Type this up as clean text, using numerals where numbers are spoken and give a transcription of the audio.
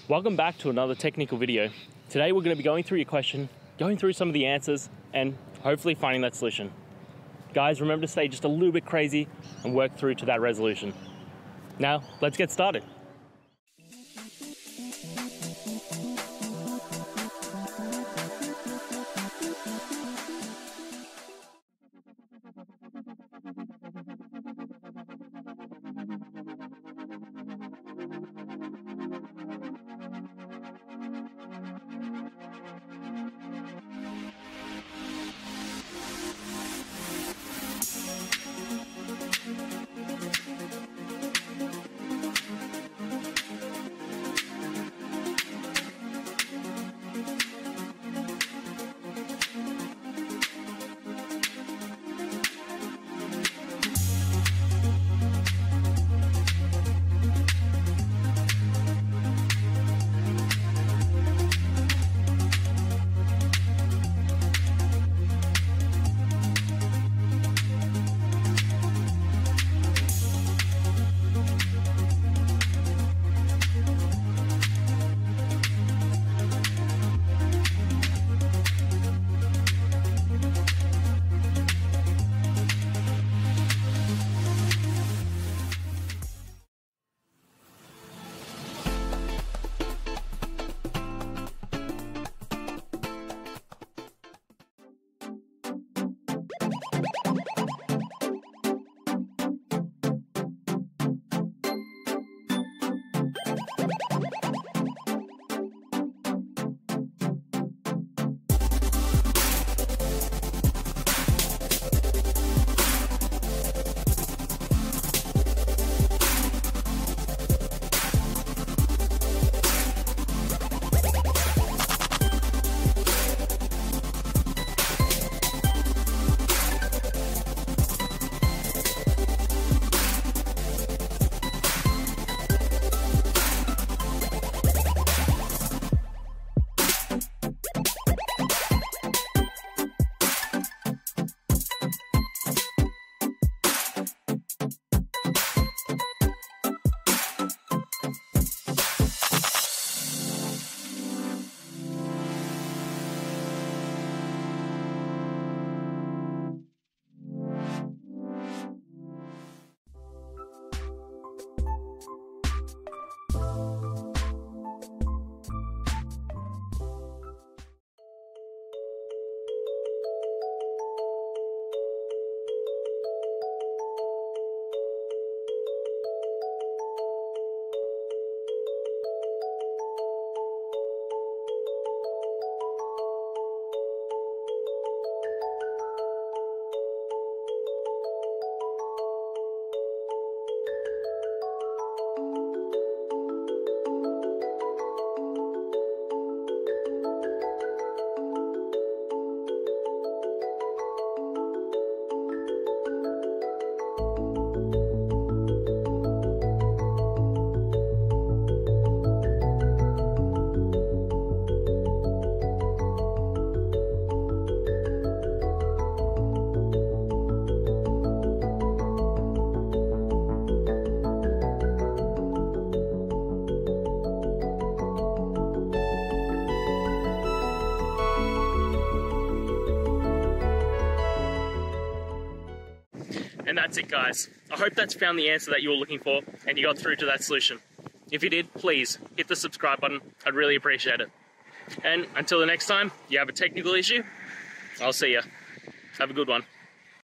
Welcome back to another technical video. Today we're going to be going through your question, going through some of the answers, and hopefully finding that solution. Guys, remember to stay just a little bit crazy and work through to that resolution. Now, let's get started. And that's it, guys. I hope that's found the answer that you were looking for and you got through to that solution. If you did, please hit the subscribe button. I'd really appreciate it. And until the next time you have a technical issue, I'll see ya. Have a good one.